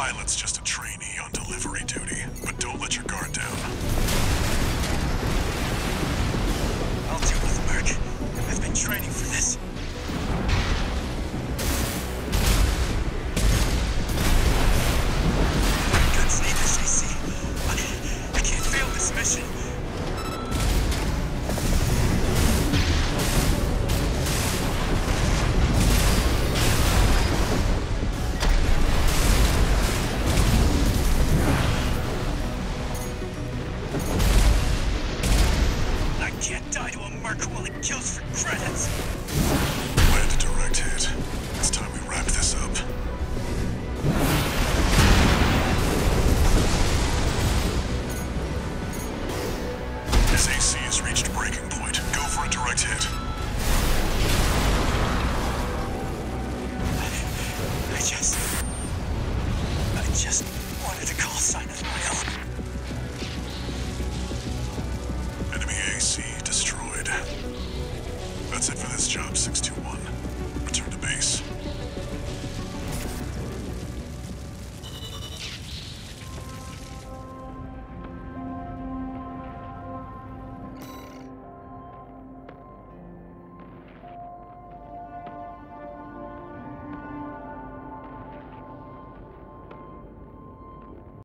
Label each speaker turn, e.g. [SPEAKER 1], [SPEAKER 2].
[SPEAKER 1] pilot's just a trainee on delivery duty, but don't let your guard down.
[SPEAKER 2] I'll deal with Merc. I've been training for this. Guns need this AC. I can't fail this mission. Can't die to a Merc while it kills for credits.
[SPEAKER 1] Land a direct hit. It's time we wrap this up. His AC has reached breaking point. Go for a direct hit.
[SPEAKER 2] I just wanted a call sign of my own.
[SPEAKER 1] Enemy AC destroyed. That's it for this job, 6-2.